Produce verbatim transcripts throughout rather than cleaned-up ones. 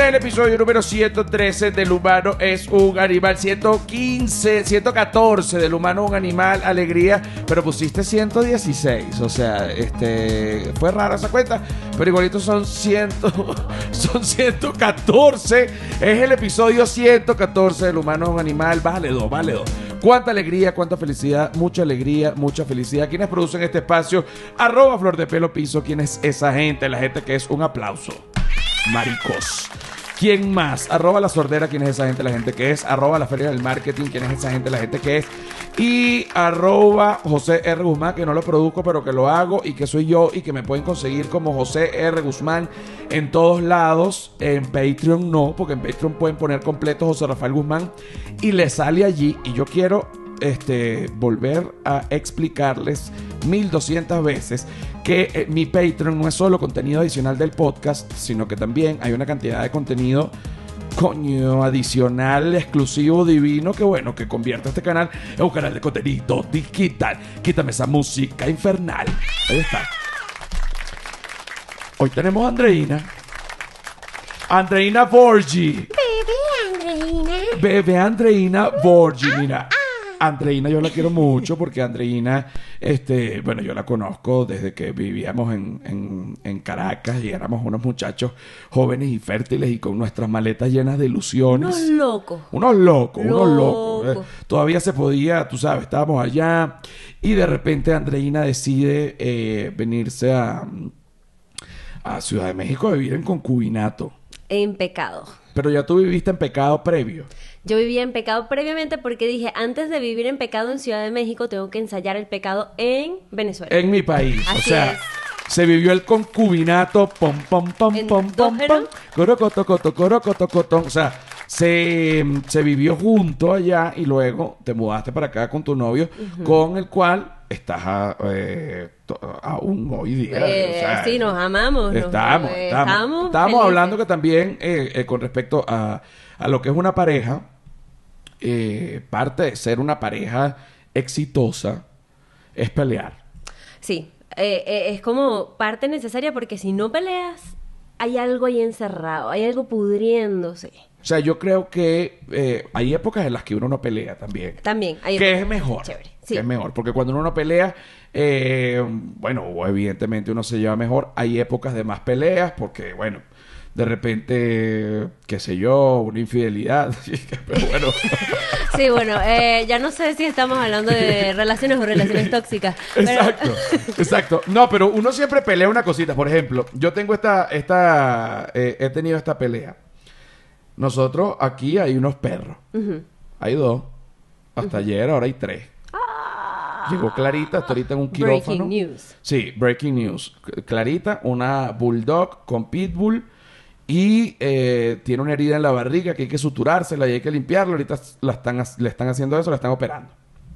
es el episodio número ciento trece del humano es un animal. ciento quince, ciento catorce del humano es un animal, alegría. Pero pusiste ciento dieciséis. O sea, este fue rara esa cuenta. Pero igualito son cien, son ciento catorce. Es el episodio ciento catorce del humano es un animal. Vale dos, vale dos. Cuánta alegría, cuánta felicidad, mucha alegría, mucha felicidad. ¿Quiénes producen este espacio? Arroba Flor de Pelo Piso. ¿Quién es esa gente? La gente que es un aplauso. Maricos. ¿Quién más? Arroba La Sordera. ¿Quién es esa gente? La gente que es. Arroba La Feria del Marketing. ¿Quién es esa gente? La gente que es. Y arroba José R. Guzmán, que no lo produzco, pero que lo hago y que soy yo y que me pueden conseguir como José R. Guzmán en todos lados. En Patreon no, porque en Patreon pueden poner completo José Rafael Guzmán y le sale allí. Y yo quiero este, volver a explicarles mil doscientas veces que eh, mi Patreon no es solo contenido adicional del podcast, sino que también hay una cantidad de contenido coño adicional, exclusivo, divino, que bueno, que convierte este canal en un canal de contenido digital. Quítame esa música infernal. Ahí está. Hoy tenemos a Andreina. Andreina Borgi. Bebé Andreina. Bebé Andreina Borgi, mira. Andreina yo la quiero mucho porque Andreina, este, bueno, yo la conozco desde que vivíamos en, en, en Caracas y éramos unos muchachos jóvenes y fértiles y con nuestras maletas llenas de ilusiones. Unos locos. Unos locos, Loco. unos locos. Eh, todavía se podía, tú sabes, estábamos allá y de repente Andreina decide eh, venirse a, a Ciudad de México a vivir en concubinato. En pecado. Pero ya tú viviste en pecado previo. Yo vivía en pecado previamente porque dije, antes de vivir en pecado en Ciudad de México, tengo que ensayar el pecado en Venezuela. En mi país. Así o sea, es. se vivió el concubinato, pom, pom, pom, ¿En pom, pom, Dójero? pom, corocoto, coto, corocoto, cotón. O sea, se, se vivió junto allá y luego te mudaste para acá con tu novio, uh-huh. con el cual estás a, eh, to- aún hoy día. Eh, o sea, sí, nos amamos. nos- Estamos, eh, estamos. estamos Estábamos felices. hablando que también eh, eh, con respecto a, a lo que es una pareja, eh, parte de ser una pareja exitosa es pelear. Sí, eh, eh, es como parte necesaria porque si no peleas, hay algo ahí encerrado, hay algo pudriéndose. O sea, yo creo que eh, hay épocas en las que uno no pelea también. También. Hay Que es mejor. Chévere. Que Sí. es mejor. Porque cuando uno no pelea, eh, bueno, o evidentemente uno se lleva mejor. Hay épocas de más peleas porque, bueno, de repente, qué sé yo, una infidelidad. Pero bueno. Sí, bueno, eh, ya no sé si estamos hablando de relaciones o relaciones tóxicas. Pero... Exacto, exacto. No, pero uno siempre pelea una cosita. Por ejemplo, yo tengo esta, esta, eh, he tenido esta pelea. Nosotros aquí hay unos perros. Uh-huh. Hay dos. Hasta uh-huh. ayer, ahora hay tres. Ah, Llegó Clarita, está ahorita en un quirófano. breaking news. Sí, breaking news. Clarita, una bulldog con pitbull. Y eh, tiene una herida en la barriga que hay que suturársela y hay que limpiarla. Ahorita la están, le están haciendo eso, la están operando.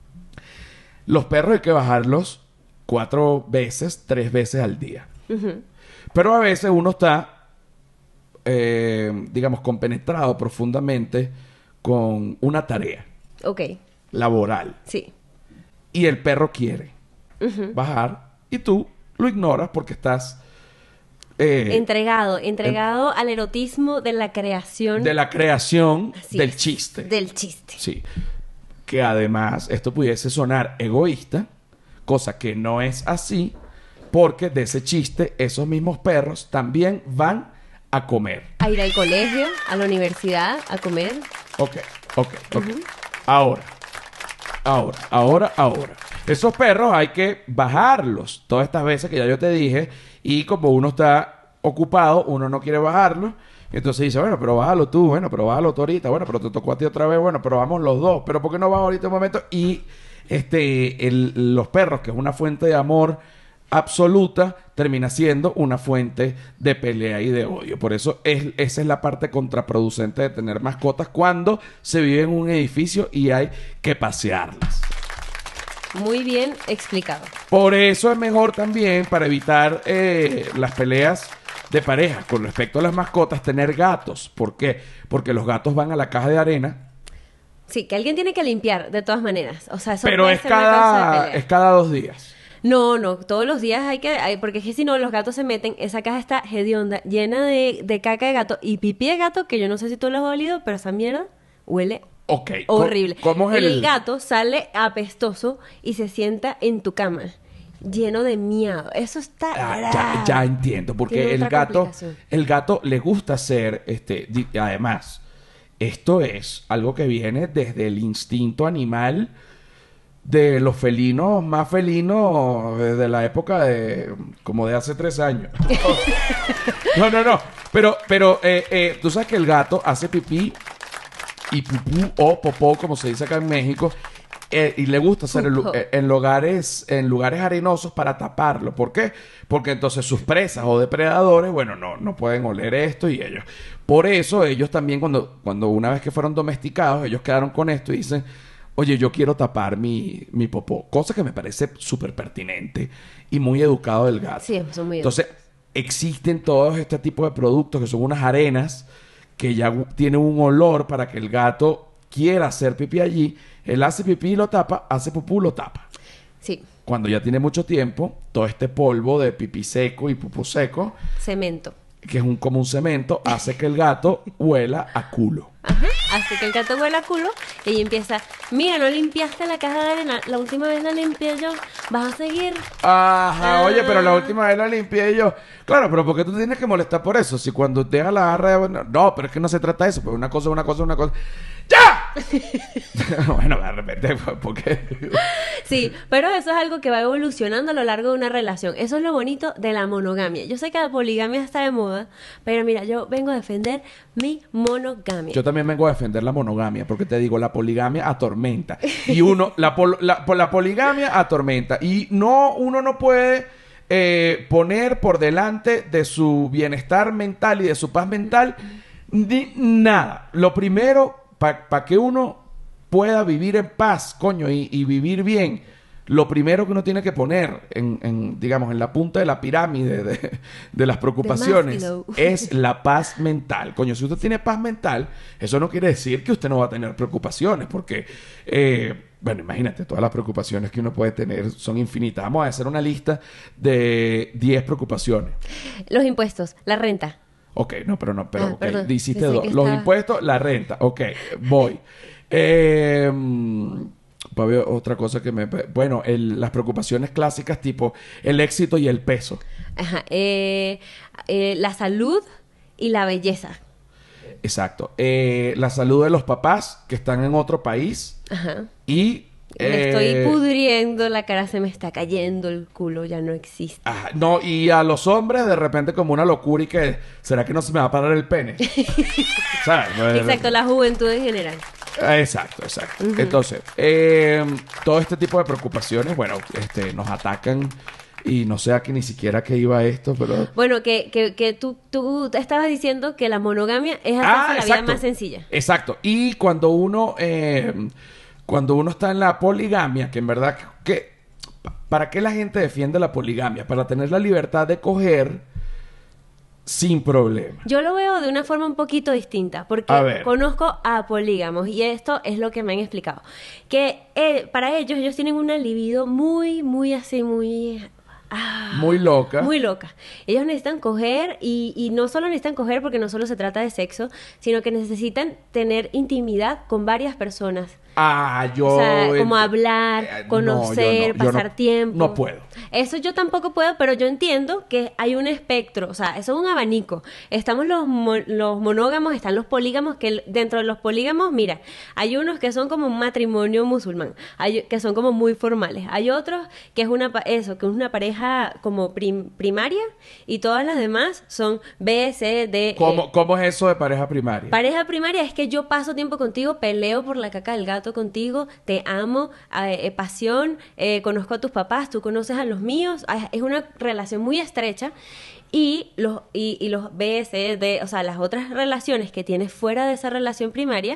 Los perros hay que bajarlos cuatro veces, tres veces al día. Uh-huh. Pero a veces uno está, eh, digamos, compenetrado profundamente con una tarea Ok, laboral. sí. Y el perro quiere Uh-huh. bajar y tú lo ignoras porque estás... eh, Entregado, entregado al erotismo de la creación. de la creación Así del es, chiste. Del chiste. Sí. Que además esto pudiese sonar egoísta, cosa que no es así, porque de ese chiste esos mismos perros también van a comer. A ir al colegio, a la universidad, a comer. Ok, ok, ok. Ahora, ahora, ahora, ahora. Esos perros hay que bajarlos todas estas veces que ya yo te dije, y como uno está ocupado, uno no quiere bajarlos. Entonces dice, bueno, pero bájalo tú, bueno, pero bájalo tú ahorita, bueno, pero te tocó a ti otra vez, bueno, pero vamos los dos, pero ¿por qué no bajo ahorita un momento? Y este, el, los perros, que es una fuente de amor absoluta, termina siendo una fuente de pelea y de odio. Por eso es, esa es la parte contraproducente de tener mascotas cuando se vive en un edificio y hay que pasearlas. Muy bien explicado. Por eso es mejor también, para evitar eh, las peleas de pareja con respecto a las mascotas, tener gatos. ¿Por qué? Porque los gatos van a la caja de arena. Sí, que alguien tiene que limpiar, de todas maneras. O sea, eso Pero puede es ser una causa de cada, pelea. es cada dos días. No, no, todos los días hay que, hay- porque es que si no los gatos se meten, esa caja está hedionda, llena de, de caca de gato y pipí de gato, que yo no sé si tú lo has olido, pero esa mierda huele Ok. co- horrible. ¿Cómo es Y el el...? gato sale apestoso y se sienta en tu cama, lleno de miado. Eso está Ah, ya, grave. ya entiendo, porque Tiene el otra gato, complicación. el gato le gusta ser, este, di- además, esto es algo que viene desde el instinto animal de los felinos más felinos desde la época de, como de hace tres años. No, no, no, pero, pero, eh, eh, tú sabes que el gato hace pipí y pupú o popó, como se dice acá en México, eh, y le gusta hacer en, lu- Pupó. eh, en lugares en lugares arenosos para taparlo. ¿Por qué? Porque entonces sus presas o depredadores, bueno, no, no pueden oler esto y ellos. Por eso ellos también cuando, cuando una vez que fueron domesticados, ellos quedaron con esto y dicen, oye, yo quiero tapar mi, mi popó. Cosa que me parece súper pertinente y muy educado del gato. Sí, son muy Entonces, existen todos este tipo de productos que son unas arenas que ya gu- tienen un olor para que el gato quiera hacer pipí allí. Él hace pipí y lo tapa, hace pupú, lo tapa. Sí, Cuando ya tiene mucho tiempo, todo este polvo de pipí seco y pupú seco, cemento. que es un, como un cemento, hace que el gato huela a culo. Ajá. Así que el gato huele a culo y ella empieza, mira, no limpiaste la caja de arena, la última vez la limpié yo, vas a seguir. Ajá, Ah. oye, pero la última vez la limpié yo. Claro, pero ¿por qué tú tienes que molestar por eso? Si cuando dejas la jarra de... bueno, no, pero es que no se trata de eso. Pues una cosa, una cosa, una cosa. ¡Ya! Bueno, de repente, pues, porque... Sí, pero eso es algo que va evolucionando a lo largo de una relación. Eso es lo bonito de la monogamia. Yo sé que la poligamia está de moda, pero mira, yo vengo a defender mi monogamia. Yo también vengo a defender la monogamia, porque te digo, la poligamia atormenta. Y uno, la, pol- la, po- la poligamia atormenta. Y no, uno no puede eh, poner por delante de su bienestar mental y de su paz mental ni nada. Lo primero, para que uno pueda vivir en paz, coño, y, y vivir bien, lo primero que uno tiene que poner en, en, digamos, en la punta de la pirámide de, de las preocupaciones Maslow. es la paz mental. Coño, si usted tiene paz mental, eso no quiere decir que usted no va a tener preocupaciones, porque, eh, bueno, imagínate, todas las preocupaciones que uno puede tener son infinitas. Vamos a hacer una lista de diez preocupaciones. Los impuestos, la renta. Ok, no, pero no, pero Ah, ok, perdón. hiciste Pensé dos. que Los estaba- impuestos, la renta. Ok, voy. Eh, pa' ver otra cosa que me... Bueno, el- las preocupaciones clásicas tipo el éxito y el peso. Ajá. Eh, eh, la salud y la belleza. Exacto. Eh, la salud de los papás que están en otro país Ajá. y... Me eh, estoy pudriendo, la cara se me está cayendo, el culo ya no existe. ajá, no, y a los hombres de repente como una locura y que... ¿Será que no se me va a parar el pene? ¿Sabes? Exacto, la juventud en general. Ah, exacto, exacto. Entonces, eh, todo este tipo de preocupaciones, bueno, este, nos atacan y no sé a qué ni siquiera que iba esto, pero... Bueno, que, que, que tú, tú estabas diciendo que la monogamia es hacerse la vida más sencilla. Exacto. Y cuando uno, eh, cuando uno está en la poligamia, que en verdad, que, ¿para qué la gente defiende la poligamia? Para tener la libertad de coger sin problema. Yo lo veo de una forma un poquito distinta, porque A ver. conozco a polígamos y esto es lo que me han explicado. Que eh, para ellos, ellos tienen una libido muy, muy así, muy... ah, Muy loca. Muy loca. Ellos necesitan coger y, y no solo necesitan coger porque no solo se trata de sexo, sino que necesitan tener intimidad con varias personas. Ah, yo... O sea, como ent- hablar, Eh, no, conocer, yo no- yo pasar no- tiempo. No puedo. Eso yo tampoco puedo, pero yo entiendo que hay un espectro, o sea, eso es un abanico. Estamos los, mo- los monógamos, están los polígamos, que el- dentro de los polígamos, mira, hay unos que son como un matrimonio musulmán, hay que son como muy formales. Hay otros que es una, pa- eso, que es una pareja como prim- primaria y todas las demás son B, C, D, E. ¿Cómo, ¿Cómo es eso de pareja primaria? Pareja primaria es que yo paso tiempo contigo, peleo por la caca del gato contigo, te amo, eh, eh, pasión, eh, conozco a tus papás, tú conoces a los míos, ah, es una relación muy estrecha. Y los, y, y los B, C, D, o sea, las otras relaciones que tienes fuera de esa relación primaria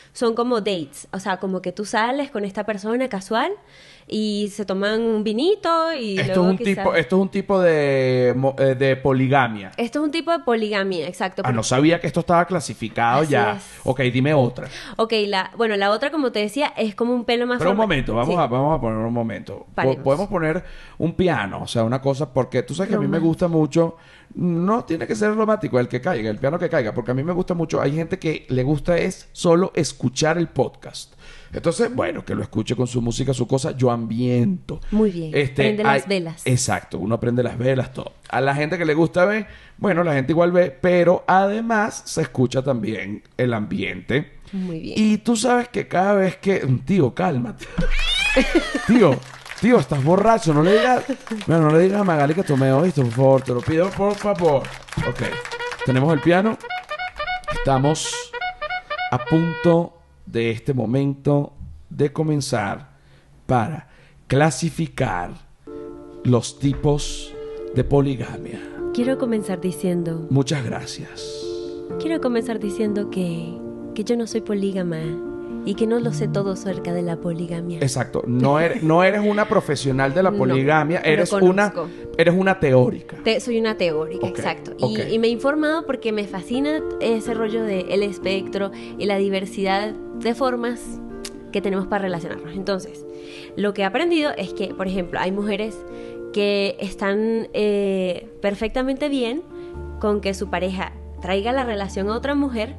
son como dates, o sea, como que tú sales con esta persona casual y se toman un vinito y Esto luego es un quizás... tipo, esto es un tipo de, mo- eh, de poligamia. Esto es un tipo de poligamia, exacto. Ah, no sabía que esto estaba clasificado Así ya. es. Ok, dime otra. Ok, la, bueno, la otra, como te decía, es como un pelo más Pero un formal. momento, vamos, Sí. a, vamos a poner un momento. Po- Paremos. Podemos poner un piano, o sea, una cosa, porque tú sabes que a mí me Romántico. gusta mucho, no tiene que ser romántico, el que caiga, el piano que caiga, porque a mí me gusta mucho, hay gente que le gusta es solo escuchar el podcast. Entonces, bueno, que lo escuche con su música, su cosa, yo ambiento. Muy bien. Prende las velas. Exacto, uno prende las velas, todo. A la gente que le gusta ver, bueno, la gente igual ve, pero además se escucha también el ambiente. Muy bien. Y tú sabes que cada vez que... Tío, cálmate. Tío, tío, estás borracho. No le digas... Bueno, no le digas a Magali que tomé hoy, por favor. Te lo pido, por favor. Ok. Tenemos el piano. Estamos a punto de este momento de comenzar para clasificar los tipos de poligamia. Quiero comenzar diciendo... Muchas gracias. Quiero comenzar diciendo que, que yo no soy polígama y que no lo sé todo acerca de la poligamia. Exacto. No eres, no eres una profesional de la No, poligamia, pero eres una, conozco. eres una teórica. Te- soy una teórica, Ok, exacto. Y, ok. y me he informado porque me fascina ese rollo del espectro y la diversidad de formas que tenemos para relacionarnos. Entonces, lo que he aprendido es que, por ejemplo, hay mujeres que están eh, perfectamente bien con que su pareja traiga la relación a otra mujer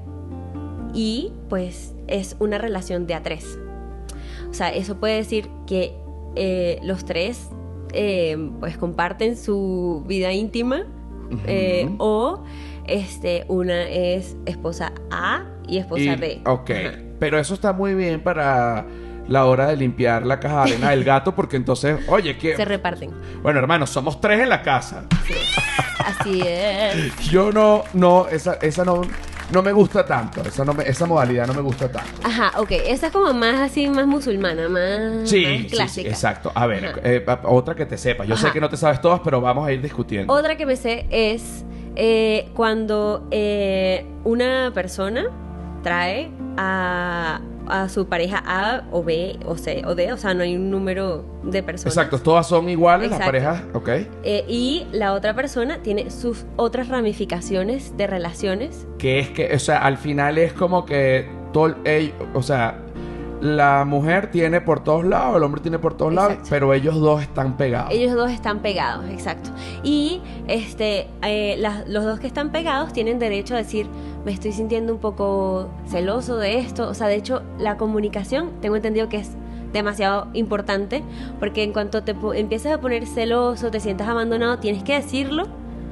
y pues es una relación de a tres. O sea, eso puede decir que eh, los tres eh, pues comparten su vida íntima eh, Ujú. o este, una es esposa A y esposa Y- B. ok. Ajá. Pero eso está muy bien para la hora de limpiar la caja de arena del gato, porque entonces, oye, que... Se reparten. Bueno, hermano, somos tres en la casa. Sí. Así es. Yo no, no, esa, esa no, no me gusta tanto. Esa, no me- esa modalidad no me gusta tanto. Ajá, ok. Esa es como más así, más musulmana, más, Sí, más sí, sí, clásica. exacto. A ver, Ajá. eh, pa- otra que te sepas. Yo sé Ajá. que no te sabes todas, pero vamos a ir discutiendo. Otra que me sé es eh, cuando eh, una persona trae a, a su pareja A o B o C o D, o sea, no hay un número de personas. Exacto, todas son iguales, las Exacto. parejas, ok. Eh, y la otra persona tiene sus otras ramificaciones de relaciones. Que es que, o sea, al final es como que todo, el- ell- o sea, la mujer tiene por todos lados, el hombre tiene por todos lados, Exacto. pero ellos dos están pegados. Ellos dos están pegados, exacto. Y este, eh, las- los dos que están pegados tienen derecho a decir, me estoy sintiendo un poco celoso de esto. O sea, de hecho, la comunicación, tengo entendido que es demasiado importante, porque en cuanto te po- empiezas a poner celoso, te sientas abandonado, tienes que decirlo.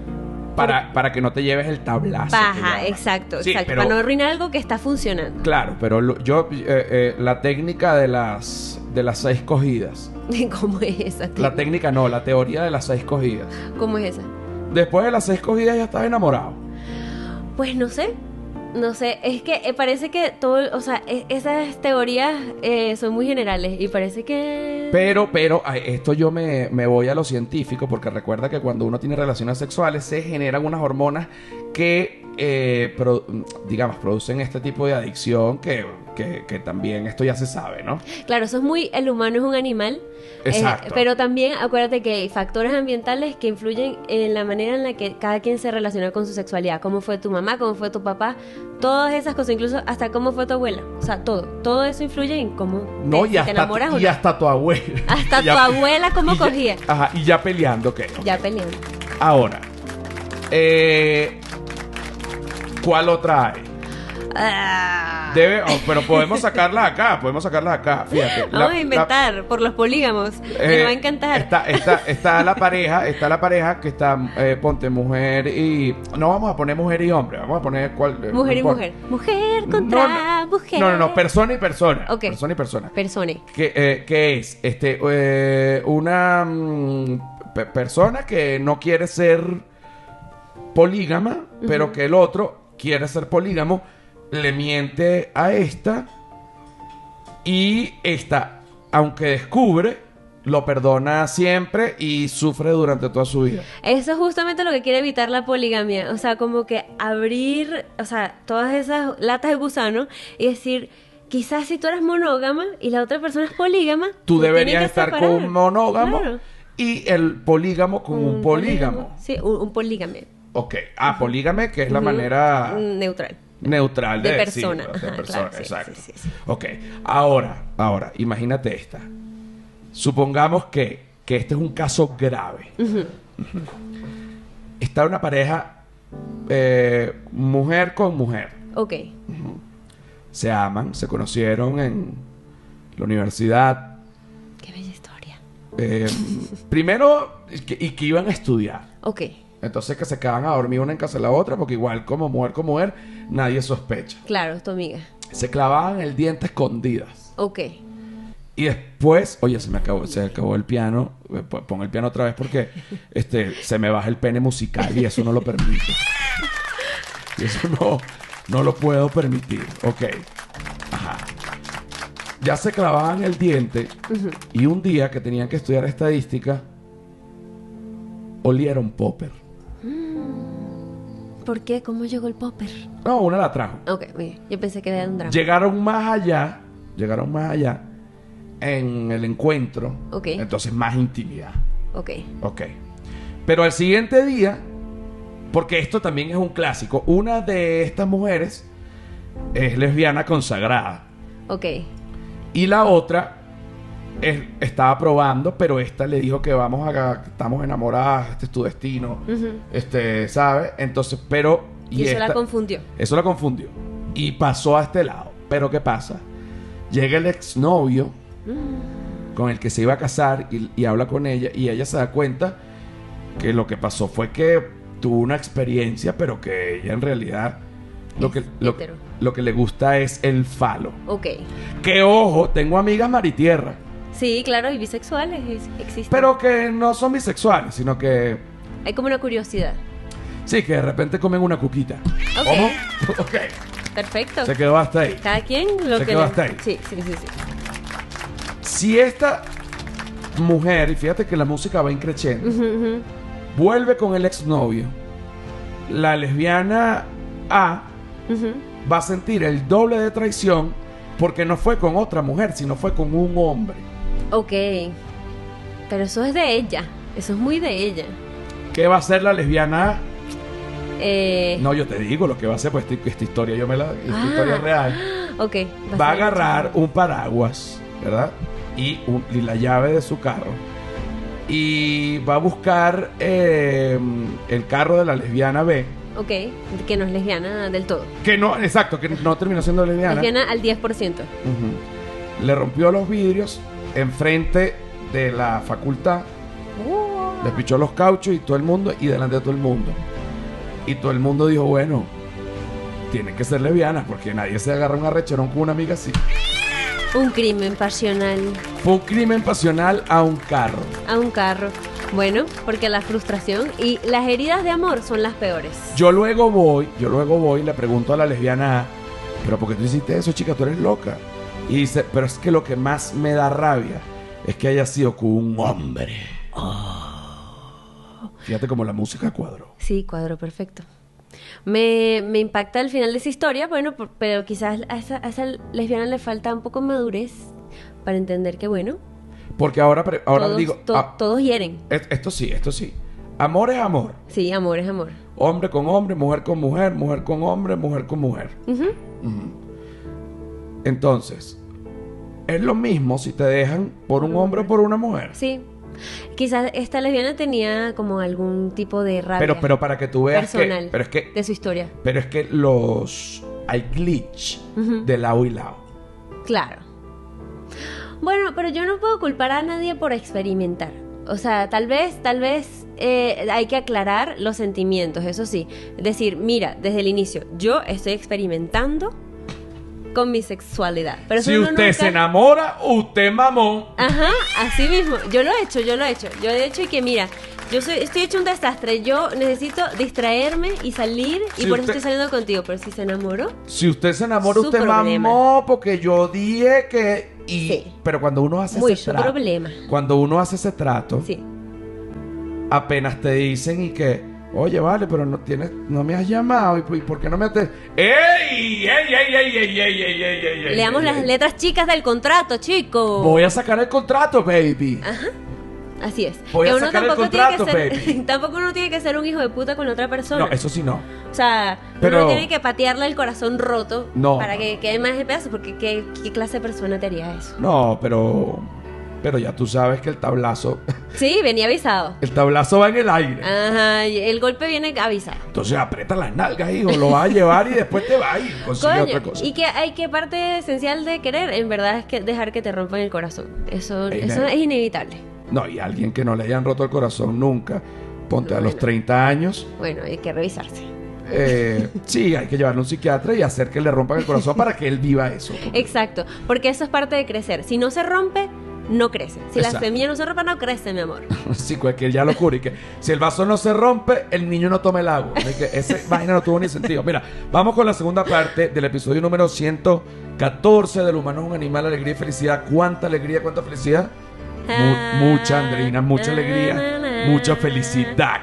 Para, para que no te lleves el tablazo. que Ajá, llaman. exacto, Sí, exacto. pero- Para no arruinar algo que está funcionando. Claro, pero lo- yo, eh, eh, la técnica de las, de las seis cogidas. ¿Cómo es esa? La técnica no, la teoría de las seis cogidas. ¿Cómo es esa? Después de las seis cogidas ya estás enamorado. Pues no sé, no sé, es que eh, parece que todo, o sea, e- esas teorías eh, son muy generales y parece que... Pero, pero, ay, esto yo me, me voy a lo científico, porque recuerda que cuando uno tiene relaciones sexuales se generan unas hormonas que, eh, pro- digamos, producen este tipo de adicción que, que, que también esto ya se sabe, ¿no? Claro, eso es muy, el humano es un animal, eh, Exacto. pero también acuérdate que hay factores ambientales que influyen en la manera en la que cada quien se relaciona con su sexualidad, cómo fue tu mamá, cómo fue tu papá, todas esas cosas, incluso hasta cómo fue tu abuela, o sea, todo, todo eso influye en cómo No, te, y si te hasta, enamoras o y no. hasta tu abuela. Hasta Y ya- tu abuela cómo y ya- cogía. Ajá, y ya peleando, ok. ok. Ya peleando. Ahora, eh, ¿cuál otra hay? Ah. Debe, oh, pero podemos sacarlas acá, podemos sacarlas acá. Fíjate. la- Vamos a la- inventar por los polígamos. eh, Me va a encantar. Está, está, está la pareja, está la pareja que está, eh, ponte mujer y. No vamos a poner mujer y hombre, vamos a poner cuál. eh, Mujer y cuál- mujer. Mujer No, contra no, mujer. No, no, no, persona y persona. Ok. Persona y persona. Persone. que, eh, que es este eh, una mm, pe- persona que no quiere ser polígama, pero que el otro quiere ser polígamo, le miente a esta y esta, aunque descubre, lo perdona siempre y sufre durante toda su vida. Eso es justamente lo que quiere evitar la poligamia. O sea, como que abrir, o sea, todas esas latas de gusano y decir, quizás si tú eres monógama y la otra persona es polígama, Tú se deberías tienen que estar con separar. un monógamo Claro. y el polígamo con un, polígamo. Sí, un, un polígame. Ok. Ah, polígame, que es la Ujú. manera Neutral. neutral de, De decirlo, persona. de Ajá, persona, claro, sí, exacto. sí, sí, sí. Ok. Ahora, ahora, imagínate esta. Supongamos que, que este es un caso grave. Ujú. Está una pareja, eh, mujer con mujer. Ok. Se aman, se conocieron en la universidad. Qué bella historia. eh, primero, y que, y que iban a estudiar. Ok. Entonces que se quedaban a dormir una en casa de la otra, porque igual como mujer con mujer, nadie sospecha. Claro, es tu amiga. Se clavaban el diente escondidas. Ok. Y después, oye, se me acabó, se acabó el piano. Eh, pon- Pon el piano otra vez porque este, se me baja el pene musical y eso no lo permite. Y eso no, no lo puedo permitir. Ok. Ajá. Ya se clavaban el diente y un día que tenían que estudiar estadística, olieron popper. ¿Por qué? ¿Cómo llegó el popper? No, una la trajo. Ok, muy bien. Yo pensé que era un drama. Llegaron más allá, llegaron más allá en el encuentro. Ok. Entonces más intimidad. Ok. Ok. Pero al siguiente día, porque esto también es un clásico, una de estas mujeres es lesbiana consagrada Ok. y la otra es- estaba probando, pero esta le dijo que vamos a, estamos enamoradas, este es tu destino, Ujú. este, ¿sabes? Entonces, pero Y eso la esta- confundió. Eso la confundió y pasó a este lado. Pero ¿qué pasa? Llega el exnovio con el que se iba a casar y, y habla con ella y ella se da cuenta que lo que pasó fue que tuvo una experiencia, pero que ella en realidad lo que, lo, hetero. lo que le gusta es el falo. Ok. Que ojo, tengo amigas maritierra, Sí, claro, y bisexuales es- existen. pero que no son bisexuales, sino que Hay como una curiosidad. sí, que de repente comen una cuquita. Ok. ¿Cómo? Ok. Perfecto. Se quedó hasta ahí. Cada quien lo Se que quedó le- hasta ahí. Sí, sí, sí, sí. Si esta mujer, y fíjate que la música va increciendo, Ujú, ujú. vuelve con el exnovio, la lesbiana A Ujú. va a sentir el doble de traición porque no fue con otra mujer, sino fue con un hombre. Ok. Pero eso es de ella. Eso es muy de ella. ¿Qué va a hacer la lesbiana A? Eh, No, yo te digo lo que va a hacer, pues esta, esta historia yo me la... Esta Ah. historia es real. ok. Va a ser- agarrar un paraguas, ¿verdad? Y, un- y la llave de su carro. Y va a buscar eh, el carro de la lesbiana B. Ok. Que no es lesbiana del todo. Que no, exacto, que no terminó siendo lesbiana. Lesbiana al diez por ciento. Ujú. Le rompió los vidrios enfrente de la facultad. Uh, Le pichó los cauchos y todo el mundo, y delante de todo el mundo. Y todo el mundo dijo, bueno, tiene que ser lesbiana, porque nadie se agarra un arrecherón con una amiga así. un crimen pasional Fue un crimen pasional a un carro. a un carro. Bueno, porque la frustración y las heridas de amor son las peores. Yo luego voy, yo luego voy y le pregunto a la lesbiana, pero ¿por qué tú hiciste eso, chica? Tú eres loca. Y dice, pero es que lo que más me da rabia es que haya sido con un hombre. Fíjate cómo la música cuadró. Sí, cuadro perfecto. Me, me impacta el final de esa historia, bueno, por- pero quizás a esa, a esa lesbiana le falta un poco madurez para entender que, bueno, Porque ahora, pre- ahora todos, digo, to- ah, todos hieren. es- esto sí, esto sí. Amor es amor. Sí, amor es amor. Hombre con hombre, mujer con mujer, mujer con hombre, mujer con mujer. Ujú. Ujú. Entonces, es lo mismo si te dejan por un hombre o por una mujer. Sí. Quizás esta lesbiana tenía como algún tipo de rabia Pero, pero para que tú veas personal que, pero es que, de su historia. pero es que los hay glitch Ujú. de lado y lado. Claro. Bueno, pero yo no puedo culpar a nadie por experimentar. O sea, tal vez, tal vez eh, hay que aclarar los sentimientos, eso sí. Decir, mira, desde el inicio, yo estoy experimentando con mi sexualidad. Pero eso Si uno usted nunca- se enamora, usted mamón. Ajá, así mismo. Yo lo he hecho, yo lo he hecho. Yo he hecho y que mira, yo soy, estoy hecho un desastre. Yo necesito distraerme y salir y Si por usted- eso estoy saliendo contigo. Pero si se enamoró, Si usted se enamora, Su usted problema. mamó porque yo dije que... Y, Sí. Pero cuando uno hace muy ese su trato, problema. cuando uno hace ese trato, Sí. apenas te dicen y que Oye, vale, pero no tienes, no me has llamado. ¿Y, y por qué no me has... ¡Ey! ¡Ey, ey, ey, ey, ey, ey, ey, ey, ey! Leamos ey, las ey. letras chicas del contrato, chico. Voy a sacar el contrato, baby. Ajá. Así es. Voy que a uno sacar el tampoco tiene contrato, que ser, baby. tampoco uno tiene que ser un hijo de puta con la otra persona. No, eso sí no. O sea, Pero- uno tiene que patearle el corazón roto No. para que quede más de pedazo, porque ¿qué, qué clase de persona te haría eso? No, pero... Pero ya tú sabes que el tablazo... Sí, venía avisado. El tablazo va en el aire. Ajá, y el golpe viene avisado. Entonces aprieta las nalgas, hijo. Lo vas a llevar y después te vas y consigue Coño, otra cosa. y que hay que parte esencial de querer, en verdad, es que dejar que te rompan el corazón. Eso, Ey, eso nena. es inevitable. No, y alguien que no le hayan roto el corazón nunca. Ponte a los Bueno. treinta años. Bueno, hay que revisarse. Eh, sí, hay que llevarlo a un psiquiatra y hacer que le rompan el corazón para que él viva eso. Exacto, porque eso es parte de crecer. Si no se rompe, no crece. Si la Exacto. semilla no se rompe, no crece, mi amor. Sí, cualquier ya lo cura. Y que si el vaso no se rompe, el niño no toma el agua. Es que ese vaina no tuvo ni sentido. Mira, vamos con la segunda parte del episodio número ciento catorce del humano es un animal, alegría y felicidad. ¿Cuánta alegría, cuánta felicidad? Mu- mucha, Andreina, mucha alegría, mucha felicidad.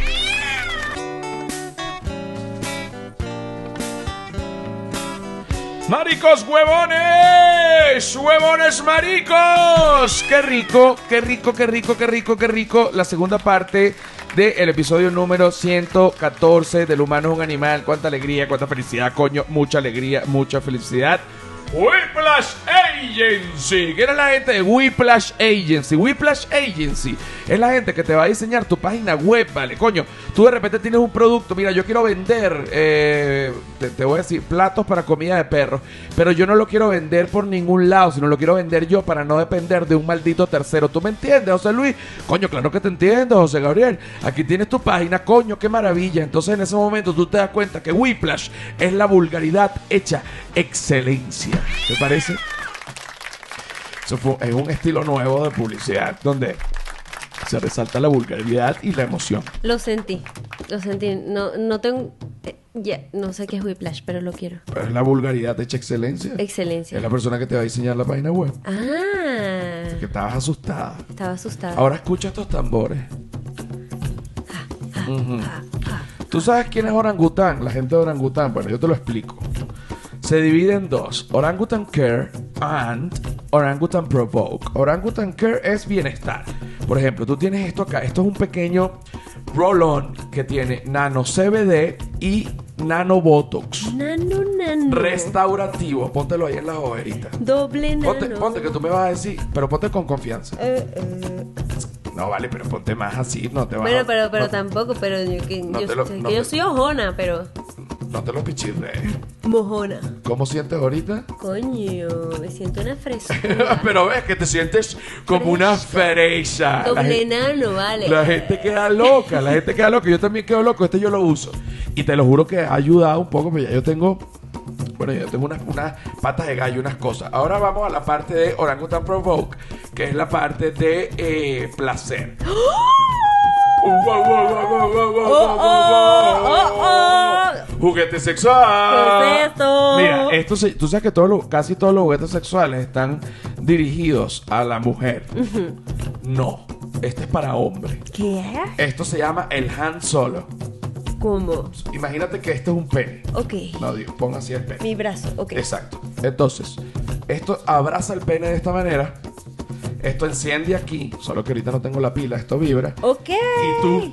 ¡Maricos, huevones! ¡Huevones, maricos! ¡Qué rico, qué rico, qué rico, qué rico, qué rico! La segunda parte del episodio número ciento catorce del humano es un animal. ¡Cuánta alegría, cuánta felicidad, coño! Mucha alegría, mucha felicidad. Whiplash Agency. ¿Qué era la gente de Whiplash Agency? Whiplash Agency es la gente que te va a diseñar tu página web, ¿vale? Coño, tú de repente tienes un producto. Mira, yo quiero vender, eh, te, te voy a decir, platos para comida de perros. Pero yo no lo quiero vender por ningún lado, sino lo quiero vender yo para no depender de un maldito tercero. ¿Tú me entiendes, José Luis? Coño, claro que te entiendo, José Gabriel. Aquí tienes tu página, coño, qué maravilla. Entonces en ese momento tú te das cuenta que Whiplash es la vulgaridad hecha excelencia. ¿Te parece? Eso fue, es un estilo nuevo de publicidad donde se resalta la vulgaridad y la emoción. Lo sentí, lo sentí. No, no tengo... eh, ya, no sé qué es Whiplash, pero lo quiero. Pero es la vulgaridad hecha excelencia. Excelencia. Es la persona que te va a diseñar la página web. Ah, Que estabas asustada. estaba asustada. Ahora escucha estos tambores. Ujú. ¿Tú sabes quién es orangután? La gente de orangután. Bueno, yo te lo explico. Se divide en dos: Orangutan Care and Orangutan Provoke. Orangutan Care es bienestar. Por ejemplo, tú tienes esto acá. Esto es un pequeño roll-on que tiene nano C B D y nano Botox. Nano, nano. Restaurativo. Póntelo ahí en las ojeritas. Doble nano. Ponte, ponte que tú me vas a decir, pero ponte con confianza. Eh, eh. No vale, pero ponte más así, no te vas Bueno, a- pero, pero no, tampoco, pero yo, que, No yo, te lo- sé no que yo te- soy ojona, pero no te lo pichirrees. mojona. ¿Cómo sientes ahorita? Coño, me siento una frescura. Pero ves que te sientes como una fresa. La Doble gente, nano, vale. la gente queda loca, la gente queda loca. Yo también quedo loco, este yo lo uso. Y te lo juro que ha ayudado un poco, pero ya yo tengo... Bueno, yo tengo unas, unas patas de gallo, unas cosas. Ahora vamos a la parte de Orangutan Provoke, que es la parte de eh, placer. Juguete sexual. ¿Qué es esto? Mira, esto se- tú sabes que todos los- casi todos los juguetes sexuales están dirigidos a la mujer. No, este es para hombre. ¿Qué? Esto se llama el Han Solo. ¿Cómo? Imagínate que esto es un pene. Ok. No, digo, pon así el pene. Mi brazo, ok. Exacto. Entonces, esto abraza el pene de esta manera. Esto enciende aquí, solo que ahorita no tengo la pila, esto vibra. Ok. Y tú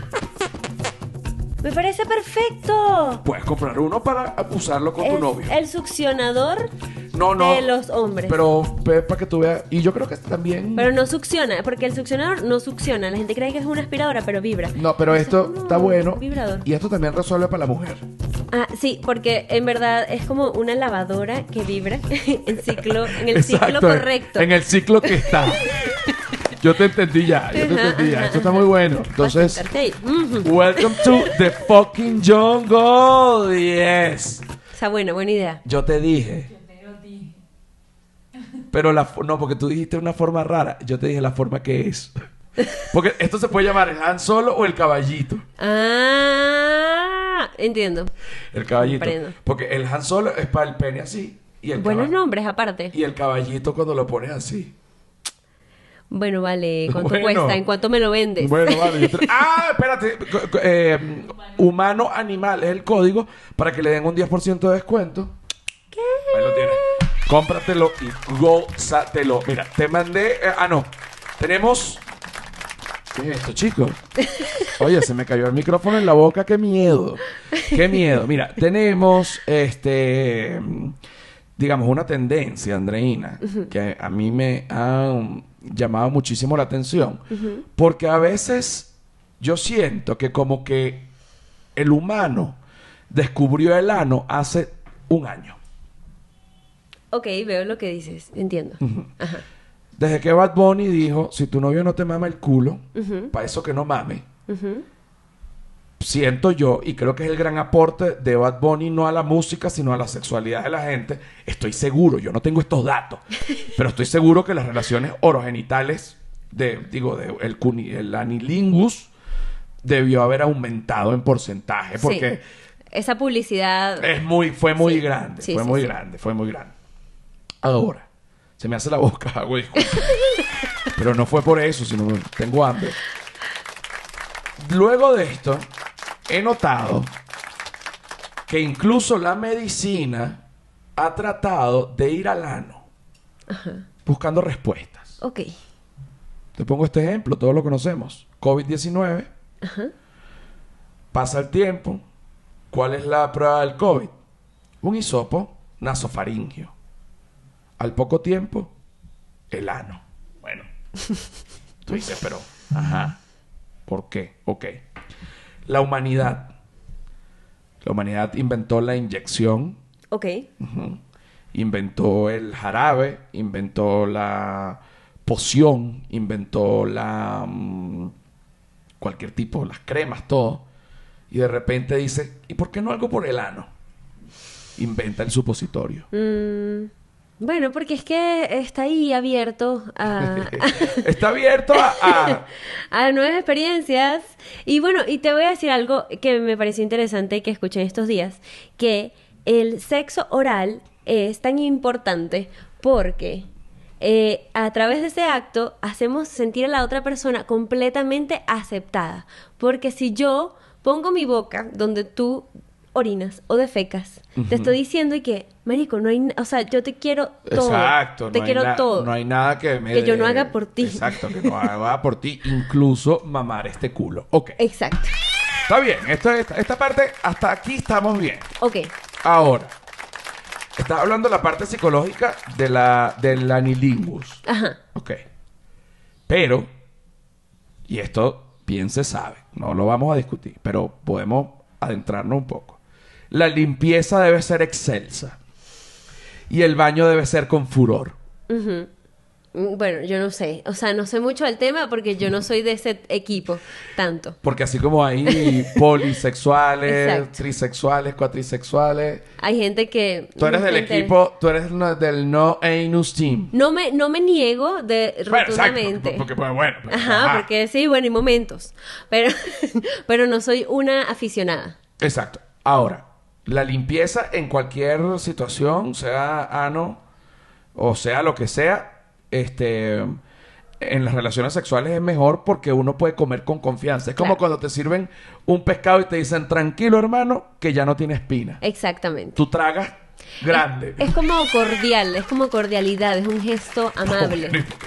Me parece perfecto. puedes comprar uno para usarlo con tu Es novio. el succionador No, no. de los hombres. Pero para que tú veas. Y yo creo que también. Pero no succiona, porque el succionador no succiona. La gente cree que es una aspiradora, pero vibra. No, pero Eso esto es como está bueno. un vibrador. Y esto también resuelve para la mujer. Ah, sí, porque en verdad es como una lavadora que vibra en ciclo, en el ciclo Exacto, correcto. En el ciclo que está. Yo te entendí ya. Yo te Ajá, entendí ya. ajá, Esto está ajá. muy bueno. Para Entonces. sentarte ahí. Ujú. Welcome to the fucking jungle. Yes. O sea, bueno, buena idea. Yo te dije. Pero la fo- no, porque tú dijiste una forma rara. Yo te dije la forma que es. Porque esto se puede llamar el Han Solo o el caballito. Ah, entiendo. El caballito. Comprendo. Porque el Han Solo es para el pene así. Y el, Buenos caba- nombres, aparte. y el caballito cuando lo pones así. Bueno, vale, ¿cuánto Bueno. cuesta? ¿En cuánto me lo vendes? Bueno, vale. yo te- Ah, espérate. Co- co- eh, humano animal es el código para que le den un diez por ciento de descuento. ¿Qué? Ahí lo tienes. Cómpratelo y gózatelo. Mira, te mandé... eh, ah, no. Tenemos... ¿Qué es esto, chicos? Oye, se me cayó el micrófono en la boca. ¡Qué miedo! ¡Qué miedo! Mira, tenemos este... digamos, una tendencia, Andreina, uh-huh. que a mí me ha um, llamado muchísimo la atención. Uh-huh. Porque a veces yo siento que como que el humano descubrió el ano hace un año. Ok, veo lo que dices. Entiendo. Uh-huh. Ajá. Desde que Bad Bunny dijo, si tu novio no te mama el culo, uh-huh. para eso que no mame, uh-huh. siento yo, y creo que es el gran aporte de Bad Bunny, no a la música, sino a la sexualidad de la gente. Estoy seguro, yo no tengo estos datos, pero estoy seguro que las relaciones orogenitales, de, digo, de el, cuni, el anilingus, debió haber aumentado en porcentaje, porque... Sí. Esa publicidad... Es muy, fue muy sí. grande, sí, fue sí, muy sí. grande, fue muy grande. Ahora, se me hace la boca agua, disculpa. Pero no fue por eso, sino que tengo hambre. Luego de esto, he notado que incluso la medicina ha tratado de ir al ano, Ajá. buscando respuestas. Ok. Te pongo este ejemplo, todos lo conocemos. covid diecinueve. Ajá. Pasa el tiempo. ¿Cuál es la prueba del COVID? Un hisopo nasofaringio. Al poco tiempo, el ano. Bueno, tú dices, pero, ajá, ¿por qué? Ok. La humanidad. La humanidad inventó la inyección. Ok. Uh-huh. Inventó el jarabe, inventó la poción, inventó la... Um, cualquier tipo, las cremas, todo. Y de repente dice, ¿y por qué no algo por el ano? Inventa el supositorio. Mm, bueno, porque es que está ahí abierto a... Está abierto a... a... a nuevas experiencias. Y bueno, y te voy a decir algo que me pareció interesante y que escuché en estos días. Que el sexo oral es tan importante porque... Eh, a través de ese acto hacemos sentir a la otra persona completamente aceptada. Porque si yo... pongo mi boca donde tú orinas o defecas. Uh-huh. Te estoy diciendo y que, marico, no hay... O sea, yo te quiero todo. Exacto. Te no quiero hay na- todo. No hay nada que me... Que de... yo no haga por ti. Exacto, que no haga por ti. Incluso mamar este culo. Ok. Exacto. Está bien. Esta, esta, esta parte, hasta aquí estamos bien. Ok. Ahora, estás hablando de la parte psicológica de la, del anilingus. Ajá. Ok. Pero, y esto bien se sabe, no lo vamos a discutir, pero podemos adentrarnos un poco. La limpieza debe ser excelsa. Y el baño debe ser con furor. Uh-huh. Bueno, yo no sé. O sea, no sé mucho del tema porque yo no soy de ese equipo tanto. Porque así como hay polisexuales, Exacto. trisexuales, cuatrisexuales... Hay gente que... Tú eres no del gente- equipo, tú eres no- del no anus team. No me, no me niego de Bueno, exacto, rotundamente. porque, pues, bueno, pues, Ajá, ajá. porque sí, bueno, hay momentos. Pero, pero no soy una aficionada. Exacto. Ahora, la limpieza en cualquier situación, sea ano o sea lo que sea, este, en las relaciones sexuales es mejor porque uno puede comer con confianza. Es como Claro. cuando te sirven un pescado y te dicen, tranquilo hermano, que ya no tiene espina. Exactamente. Tú tragas grande. Es, es como cordial, es como cordialidad, es un gesto amable.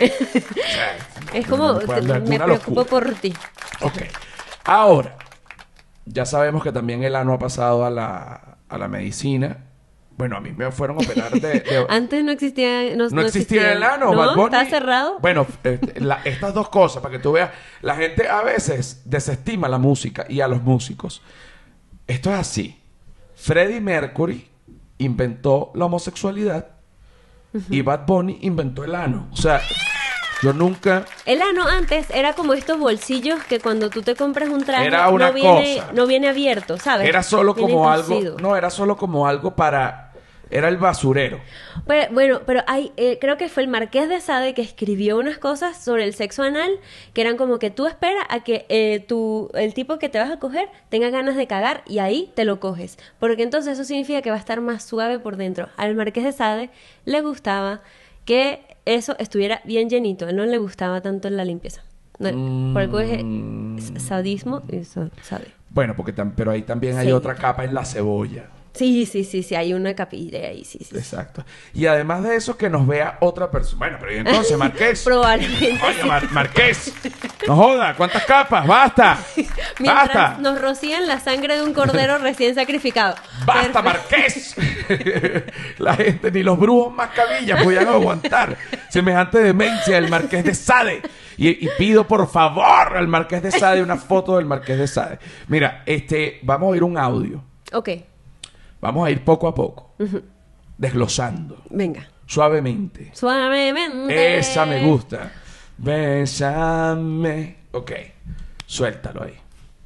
O sea, Es como, no puede andar con me una preocupo locura. por ti. Ok. Ahora, ya sabemos que también el ano ha pasado a la, a la medicina. Bueno, a mí me fueron a operar de... de- Antes no existía... No, no existía el ano, ¿No? Bad Bunny. ¿Está cerrado? Bueno, este, la- estas dos cosas, para que tú veas, la gente a veces desestima la música y a los músicos. Esto es así. Freddie Mercury inventó la homosexualidad uh-huh. y Bad Bunny inventó el ano. O sea, yo nunca... El ano antes era como estos bolsillos que cuando tú te compras un traje Era una no, viene, cosa. no viene abierto, ¿sabes? Era solo Viene como cosido. algo... No, era solo como algo para... Era el basurero. Pero, bueno, pero hay, eh, creo que fue el Marqués de Sade que escribió unas cosas sobre el sexo anal que eran como que tú esperas a que eh, tu, el tipo que te vas a coger tenga ganas de cagar y ahí te lo coges. Porque entonces eso significa que va a estar más suave por dentro. Al Marqués de Sade le gustaba que eso estuviera bien llenito. A él no le gustaba tanto la limpieza. No, Mm. por algo es sadismo y eso sabe. Bueno, porque tam- pero ahí también hay Sí. otra capa en la cebolla. Sí, sí, sí, sí, hay una capilla ahí, sí, sí. sí. Exacto. Y además de eso, que nos vea otra persona. Bueno, pero ¿y entonces, Marqués? Probablemente. Oye, Mar- Marqués. No joda, ¿cuántas capas? ¡Basta! Mientras ¡Basta! nos rocían la sangre de un cordero recién sacrificado. ¡Basta, Perfecto. Marqués! La gente, ni los brujos mascabillas podían aguantar semejante demencia del Marqués de Sade. Y, y pido por favor al Marqués de Sade una foto del Marqués de Sade. Mira, este, vamos a oír un audio. Ok, Vamos a ir poco a poco, desglosando, venga. suavemente. Suavemente. Esa me gusta. Bésame. Ok, suéltalo ahí.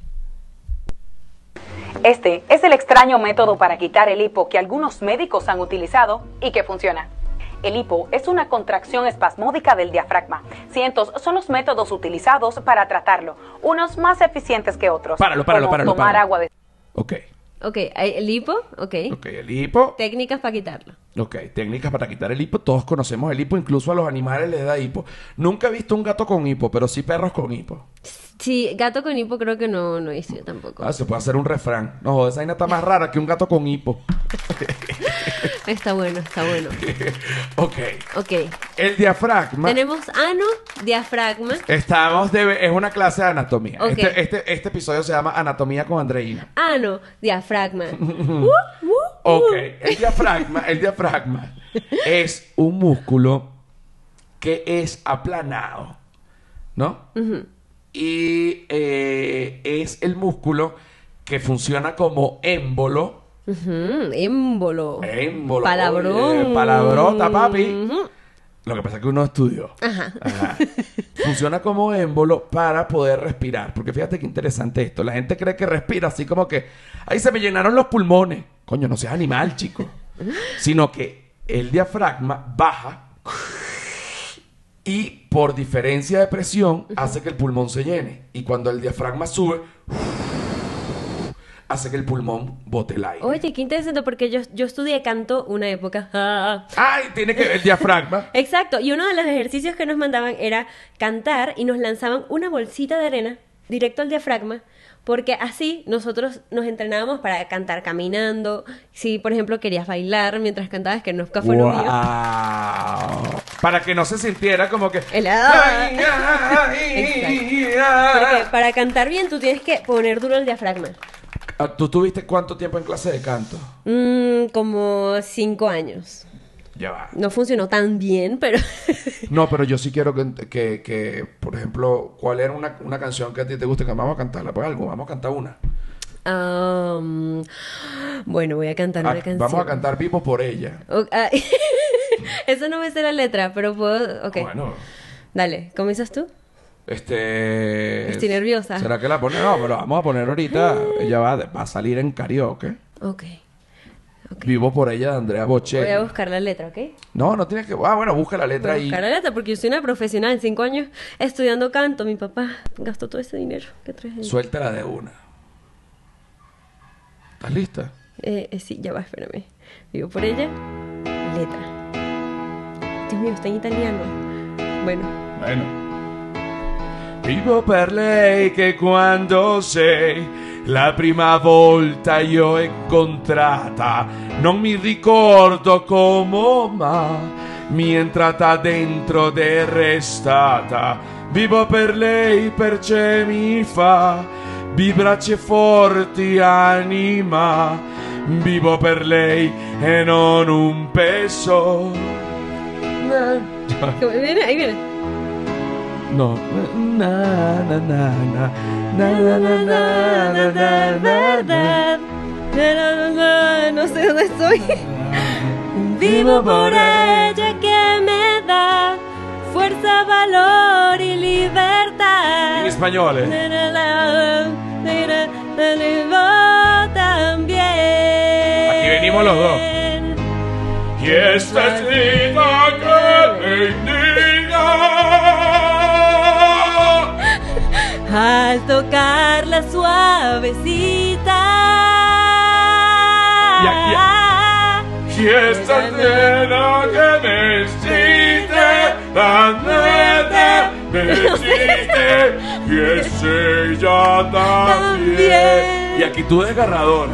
Este es el extraño método para quitar el hipo que algunos médicos han utilizado y que funciona. El hipo es una contracción espasmódica del diafragma. Cientos son los métodos utilizados para tratarlo, unos más eficientes que otros. Páralo, páralo, como páralo, tomar páralo. agua de... Ok, Ok, ¿hay el hipo? Ok. ok, el hipo. Técnicas para quitarlo. Ok, técnicas para quitar el hipo. Todos conocemos el hipo, incluso a los animales les da hipo. Nunca he visto un gato con hipo, pero sí perros con hipo. Sí, gato con hipo creo que no, no hice yo tampoco. Ah, se puede hacer un refrán. No, joder, esa vaina está más rara que un gato con hipo. Está bueno, está bueno. Ok. Ok. El diafragma. Tenemos ano, diafragma. Estamos de... Es una clase de anatomía. Ok. Este, este, este episodio se llama Anatomía con Andreina. Ano, diafragma. Uh, uh, Ok, uh. el diafragma, el diafragma es un músculo que es aplanado, ¿no? Y eh, es el músculo que funciona como émbolo. Ujú, émbolo. Émbolo. Palabrón. oye, palabrota, papi. Ujú. Lo que pasa es que uno estudió. Ajá. Ajá. Funciona como émbolo para poder respirar. Porque fíjate qué interesante esto. La gente cree que respira así como que... ¡Ay, se me llenaron los pulmones! Coño, no seas animal, chico. Sino que el diafragma baja y por diferencia de presión hace que el pulmón se llene. Y cuando el diafragma sube... hace que el pulmón bote el aire. Oye, qué interesante porque yo, yo estudié canto una época. Ah. ¡Ay! Tiene que ver el diafragma. Exacto. Y uno de los ejercicios que nos mandaban era cantar y nos lanzaban una bolsita de arena directo al diafragma. Porque así nosotros nos entrenábamos para cantar caminando. Si, por ejemplo, querías bailar mientras cantabas, que nunca fue lo mío. ¡Wow! Para que no se sintiera como que... El- Ay, ay, Porque ay. para cantar bien tú tienes que poner duro el diafragma. Ah, ¿Tú tuviste cuánto tiempo en clase de canto? Mm, como cinco años. Ya va. No funcionó tan bien, pero... No, pero yo sí quiero que, que, que, por ejemplo, ¿cuál era una, una canción que a ti te guste? Que vamos a cantarla, pues algo, vamos a cantar una. Um, bueno, voy a cantar Ah, una canción. vamos a cantar Vivo por ella. O- ah, Eso no me sé la letra, pero puedo... Ok. Bueno, Dale, ¿comienzas tú? este... Estoy nerviosa. ¿Será que la pone? No, pero vamos a poner ahorita. Ella va, va a salir en karaoke. Ok. Ok. Vivo por ella de Andrea Bocelli. Voy a buscar la letra, ¿ok? No, no tienes que... Ah, bueno, busca la Voy letra a ahí. buscar la letra porque yo soy una profesional. Cinco años estudiando canto. Mi papá gastó todo ese dinero. ¿Qué traes ahí? Suéltala de una. ¿Estás lista? Eh, eh, sí, ya va, espérame. Vivo por ella. Letra. Dios mío, está en italiano. Bueno. Bueno. Vivo per lei che quando sei la prima volta io incontrata non mi ricordo come ma mi è entrata dentro ed è restata. Vivo per lei perché mi fa vibracce forti anima. Vivo per lei e non un peso. ¿Cómo viene? Ahí viene. No. Na, na, na, na. Na, na, na, na, na, na, na, na. No sé dónde estoy. Vivo por ella que me da fuerza, valor y libertad. En español, eh. También. Aquí venimos los dos. Y esta es vida que bendiga. Al tocarla suavecita. Y aquí- Y esta es vida que me excite. La neta me existe y es ella también. También. Y actitud desgarradora.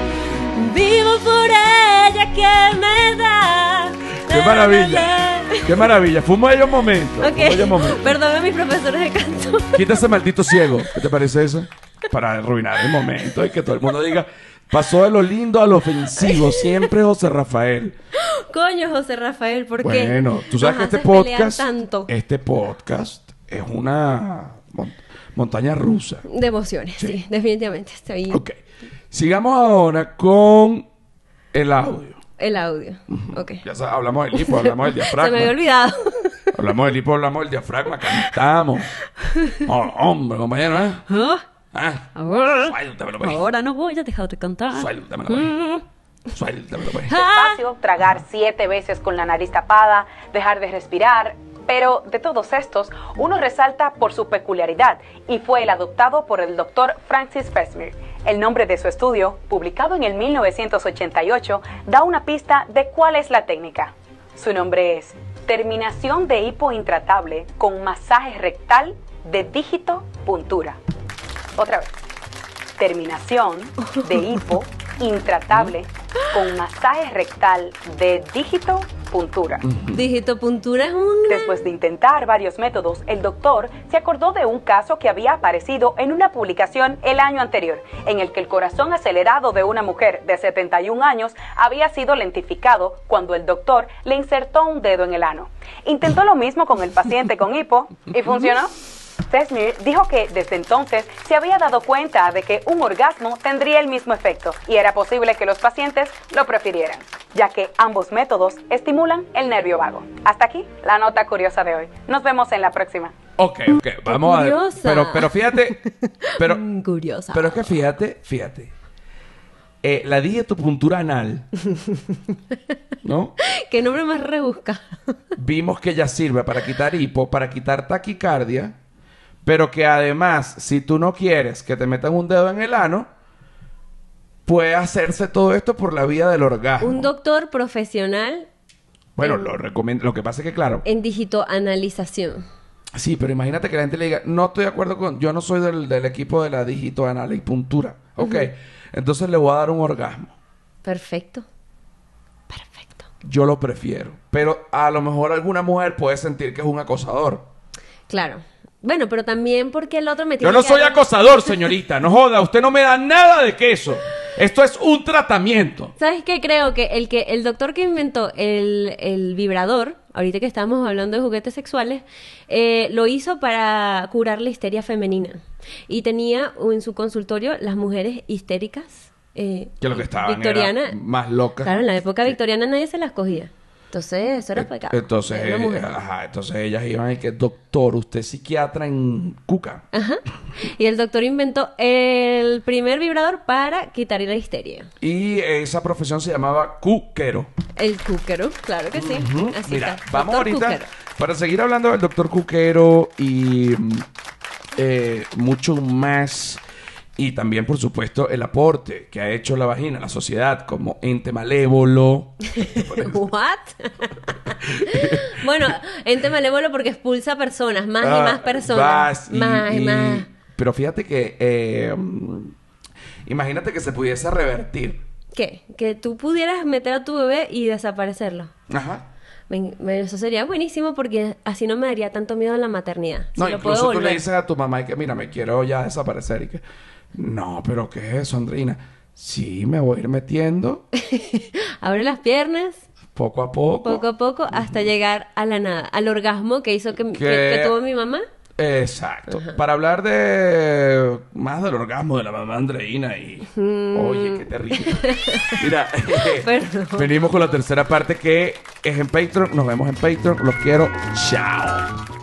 Vivo por ella que me da. ¡Qué maravilla! ¡Qué maravilla! Fue un bello momento. Ok. Un bello momento. Perdón a mis profesores de canto. Quita ese maldito ciego. ¿Qué te parece eso? Para arruinar el momento y que todo el mundo diga, pasó de lo lindo a lo ofensivo. Siempre José Rafael. Coño, José Rafael, ¿por qué? Bueno, tú sabes nos que este haces pelear podcast, tanto? este podcast es una mon- montaña rusa. De emociones, sí, Sí. definitivamente. Estoy... Ok. Sigamos ahora con el audio. El audio. Ok. Ya sabes, hablamos del hipo, hablamos del diafragma. Se me había olvidado. Hablamos del hipo, hablamos del diafragma, cantamos. Oh, hombre, compañero, ¿eh? Ah, Ah, Ahora, suéltamelo, pues. ahora no voy a dejar de cantar. Suéltamelo, pues. Suéltamelo, pues. Despacio, tragar siete veces con la nariz tapada, dejar de respirar. Pero de todos estos, uno resalta por su peculiaridad y fue el adoptado por el doctor Francis Fesmire. El nombre de su estudio, publicado en el mil novecientos ochenta y ocho, da una pista de cuál es la técnica. Su nombre es terminación de hipo intratable con masaje rectal de dígito puntura. Otra vez. Terminación de hipo intratable con masaje rectal de dígito puntura. Dígito puntura es un... Después de intentar varios métodos, el doctor se acordó de un caso que había aparecido en una publicación el año anterior, en el que el corazón acelerado de una mujer de setenta y un años había sido lentificado cuando el doctor le insertó un dedo en el ano. Intentó lo mismo con el paciente con hipo y funcionó. Fesmire dijo que desde entonces se había dado cuenta de que un orgasmo tendría el mismo efecto y era posible que los pacientes lo prefirieran, ya que ambos métodos estimulan el nervio vago. Hasta aquí la nota curiosa de hoy. Nos vemos en la próxima. Ok, ok, vamos a ver. Curiosa. Pero, pero fíjate, pero, Mm, curiosa. pero es que fíjate, fíjate. Eh, la digitopuntura anal, ¿no? Qué nombre más rebusca. Vimos que ya sirve para quitar hipo, para quitar taquicardia, pero que además, si tú no quieres que te metan un dedo en el ano, puede hacerse todo esto por la vía del orgasmo. Un doctor profesional Bueno, en- lo recomiendo. Lo que pasa es que, claro, en digitoanalización. sí, pero imagínate que la gente le diga, no estoy de acuerdo con, yo no soy del, del equipo de la digitoanalipuntura. Ok, entonces le voy a dar un orgasmo. Perfecto. Perfecto. Yo lo prefiero. Pero a lo mejor alguna mujer puede sentir que es un acosador. Claro. Bueno, pero también porque el otro me tiene Yo no que soy dar- acosador, señorita. No joda, usted no me da nada de queso. Esto es un tratamiento. ¿Sabes qué? Creo que el que el doctor que inventó el, el vibrador, ahorita que estamos hablando de juguetes sexuales, eh, lo hizo para curar la histeria femenina. Y tenía en su consultorio las mujeres histéricas eh, Que lo que estaban victoriana. era más locas. Claro, en la época victoriana nadie se las cogía. Entonces, eso era pecado. Entonces, Era una eh, mujer. ajá, entonces ellas iban y que, doctor, usted es psiquiatra en Cuca. Ajá. Y el doctor inventó el primer vibrador para quitar la histeria. Y esa profesión se llamaba cuquero. El cúquero, claro que sí. Así Mira, está. vamos Doctor ahorita Cúquero. para seguir hablando del doctor Cuquero y mm, eh, mucho más. Y también, por supuesto, el aporte que ha hecho la vagina a la sociedad como ente malévolo. ¿What? Bueno, ente malévolo porque expulsa personas, más y Ah, más personas. vas y- más y, y- más. Pero fíjate que... eh, mm, imagínate que se pudiese revertir. ¿Qué? Que tú pudieras meter a tu bebé y desaparecerlo. Ajá. Ven- ven, eso sería buenísimo porque así no me daría tanto miedo en la maternidad. Si No, lo incluso puedo tú le volver. dices a tu mamá y que, mira, me quiero ya desaparecer y que... No, pero ¿qué es eso, Andreina? Sí, me voy a ir metiendo Abre las piernas, poco a poco. poco a poco, hasta llegar a la nada. Al orgasmo que hizo que, que- Que- que tuvo mi mamá. Exacto. Para hablar de más del orgasmo de la mamá Andreina y... Oye, qué terrible. Mira, Perdón. venimos con la tercera parte que es en Patreon. Nos vemos en Patreon. Los quiero. Chao.